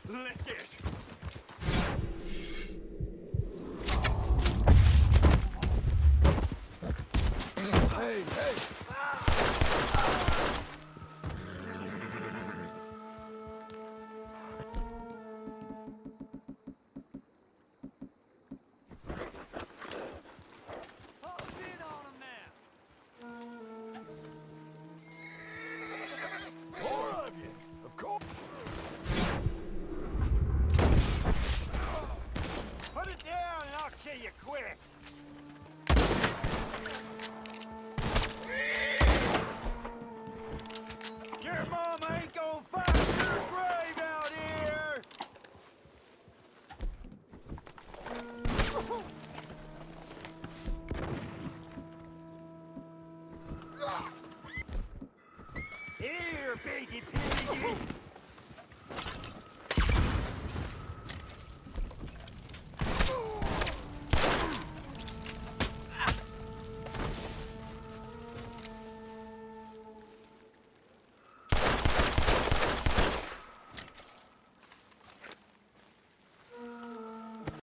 Let's get it. Hey, hey! More of you, of course. Put it down and I'll kill you quick. Your mama ain't gonna find your grave out here! Here, piggy piggy!